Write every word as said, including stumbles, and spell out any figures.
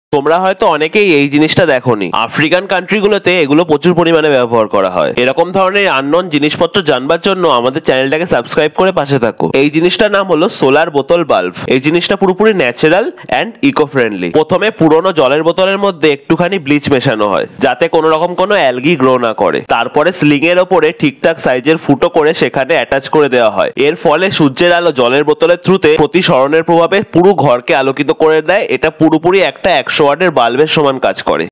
তোমরা হয়তো অনেকেই এই জিনিসটা দেখোনি, আফ্রিকান কান্ট্রিগুলোতে এগুলো প্রচুর পরিমাণে ব্যবহার করা হয়। এরকম ধরনের আননোন জিনিসপত্র জানবার জন্য আমাদের চ্যানেলটাকে সাবস্ক্রাইব করে পাশে থাকো। এই জিনিসটার নাম হলো সোলার বোতল বাল্ব। এই জিনিসটা পুরোপুরি ন্যাচারাল অ্যান্ড ইকো ফ্রেন্ডলি। প্রথমে পুরোনো জলের বোতলের মধ্যে একটুখানি ব্লিচ মেশানো হয় যাতে কোনো রকম কোনো অ্যালগি গ্রো না করে। তারপরে স্লিং এর ওপরে ঠিকঠাক সাইজের ফুটো করে সেখানে অ্যাটাচ করে দেওয়া হয়। এর ফলে সূর্যের আলো জলের বোতলের থ্রুতে প্রতিসরণের প্রভাবে পুরো ঘরকে আলোকিত করে দেয়। এটা পুরোপুরি একটা একশো ওয়াটের বাল্বের সমান কাজ করে।